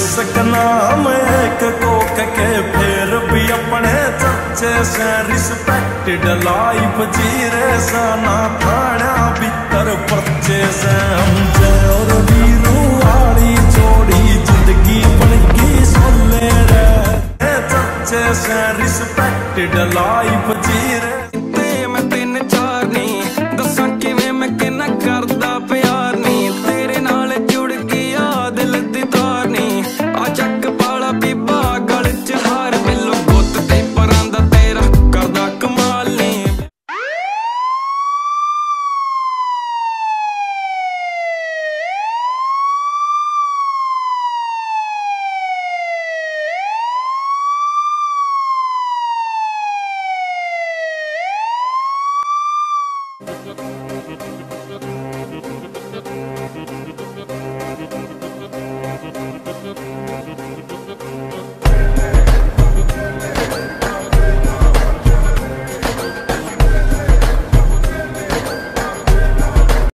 सकना मैं एक कोक के फिर भी अपने सच्चे से रिस्पेक्टेड लाइफ जी रहे साना थाना भीतर पर्चे से हम जय और वीरू आड़ी छोड़ी जिंदगी बन की सोले रहे सच्चे से रिस्पेक्टेड लाइफ